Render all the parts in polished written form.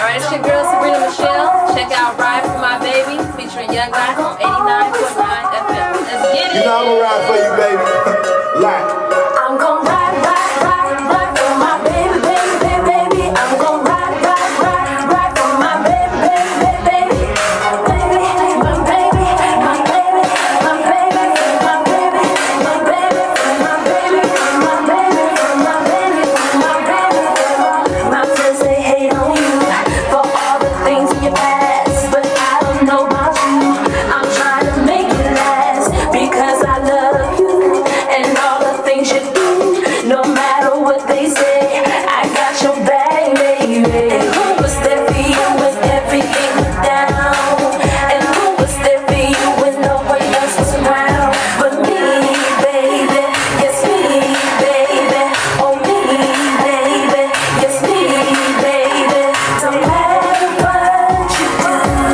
Alright, it's your girl Sabrina Michelle. Check out Ride for My Baby featuring Young Lot on 89.9 FM. Let's get it. You know I'm gonna ride for you, baby. Lot. I'm gonna ride, ride, ride, ride for my baby, baby, baby, baby. I'm gonna ride, ride, ride, ride for my baby, baby, baby, baby. Baby, my baby, my baby, my baby, my baby, my baby, my baby, my baby, my baby, my baby. My friends they hate on you for all the things in your past, but I don't know about you. I'm trying to make it last because I love you and all the things you do. No matter what they say, I got your back, baby. And who was there for you when everything went down? And who was there for you when no one else was around? But me, baby, yes me, baby. Oh me, baby, yes me, baby. Don't matter what you do,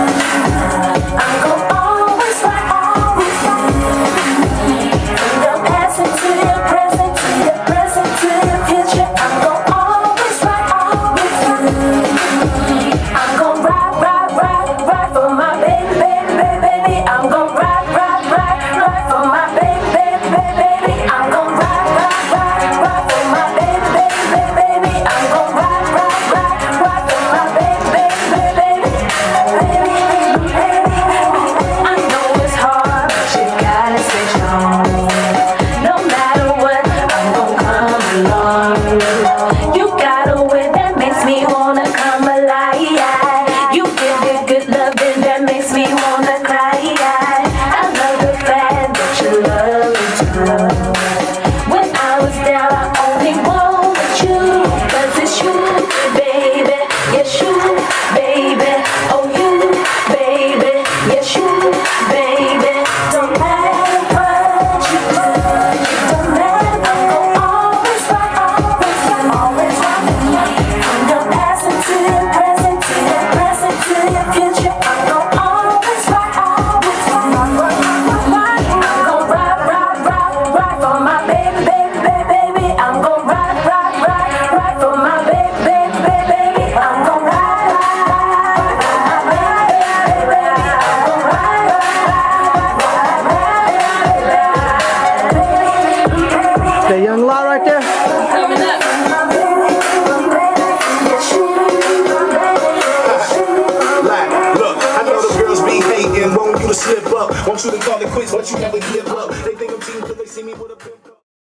I'm gonna always ride on with you. From the past into the present, to the present, to the future, I'm gonna always ride on with you. I'm gonna ride, ride, ride, ride for my baby, baby, baby, baby. I'm gonna ride, ride, ride, ride for my baby, baby, baby, baby. I'm gonna ride, ride, ride, ride for my baby, baby, baby, baby. I'm gonna ride, ride, ride, ride for my baby, baby, baby, baby, baby, baby. I know it's hard, but you gotta stay strong. No matter what, I'm gonna come along. You got a way that makes me wanna come alive. You give me good loving that makes me wanna cry. I love the fact that you love me too. When I was down, I only wanted you, 'cause it's you, baby. Yes, you, baby. Oh, you, baby. Yes, you, baby. Don't matter what you do, don't matter. I'm gonna always ride on with you, always ride with you. From the past into the present, to the present, to the future, I'm gonna always ride on with you. I'm gonna ride, ride, ride, ride for my baby, baby, baby, baby. I'm gonna ride, ride, ride, ride for my baby, baby, baby, baby. I'm gonna ride, ride, ride for my baby, baby, baby. I'm gonna ride, ride, ride, baby. That Young Lot right there? Coming up. Lot. Look, I know the girls be hating, want you to slip up, want you to call it quits, but you never give up. They think I'm cheating 'cause they see me with a